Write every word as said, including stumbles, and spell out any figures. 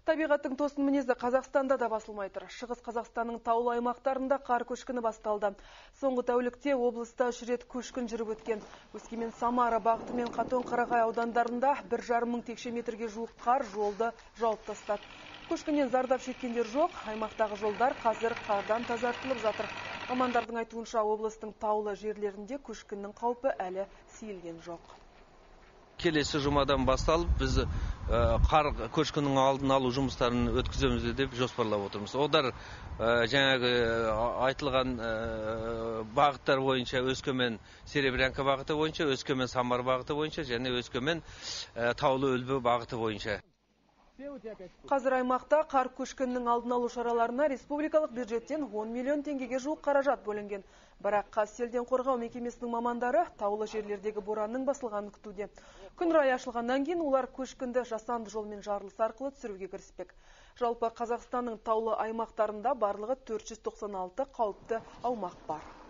Табиғаттың тосын мінезі Қазақстанда да басылмай тұр. Шығыс Қазақстанның таулы аймақтарында қар көшкіні басталды. Соңғы тәулікте облыста үш рет көшкін жүріп өткен. Өскемен Самара бағыты мен Қатон-Қарағай аудандарында бір жарым мың текше метрге жуық қар жолды жауып тастады. Көшкіннен зардап шеккендер жоқ. Аймақтағы жолдар қазір қардан тазартылып жатыр. Мамандардың айтуынша облыстың таулы жерлерінде көшкіннің қаупі әлі сейілген жоқ. Келесі жұмадан басталып, біз қар көшкіннің алдын алу жұмыстарын өткіземіз деп жоспарлап отырмыз. Одар жаңағы айтылған бағыттар бойынша Өскемен Серебрянка бағыты бойынша, Өскемен Самар бағыты бойынша және Өскемен Таулы Үлбі бағыты бойынша. Қазір аймақта қар көшкіннің алдын алу шараларына республикалық бюджеттен он миллион теңгеге жуық қаражат бөлінген. Бірақ Қазселден қорғау мекемесінің мамандары таулы жерлердегі боранның басылғанын күтуде. Күн райы ашылғаннан кейін олар көшкінді жасанды жолмен жарылыс арқылы түсіруге кіріспек. Жалпы Қазақстанның таулы аймақтарында барлығы төрт жүз тоқсан алты қауіпті аумақ бар.